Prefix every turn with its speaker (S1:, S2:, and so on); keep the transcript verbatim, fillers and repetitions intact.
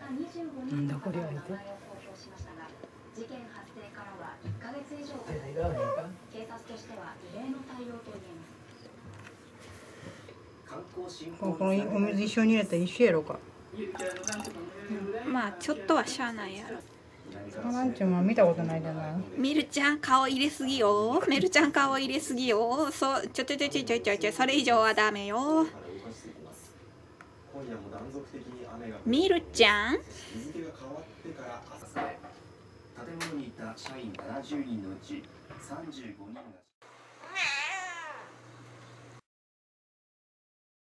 S1: なんだこれは。事件発生からはいっかげつ以上経ち、警察としては異例の対応と言えます。このお水一緒に入れたら一緒やろか。
S2: まあちょっとはしゃあないやろ。
S1: ワンちゃんは見たことないじゃない。
S2: ミルちゃん顔入れすぎよ。メルちゃん顔入れすぎよ。そうちょちょちょちょちょちょちょそれ以上はダメよ。ミルちゃん。
S3: 日付が変わってから朝建物にいた社員ななじゅうにんのうちさんじゅうごにんが